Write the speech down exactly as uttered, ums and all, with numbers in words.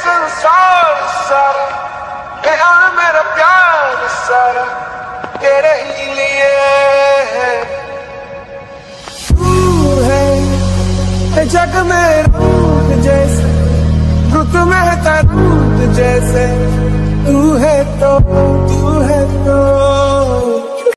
संसार सारा, मेरा मेरा प्यार सारा तेरे ही लिए है। तू है जग में रूप जैसे, रुत में रूप जैसे, तू है तो तू है तो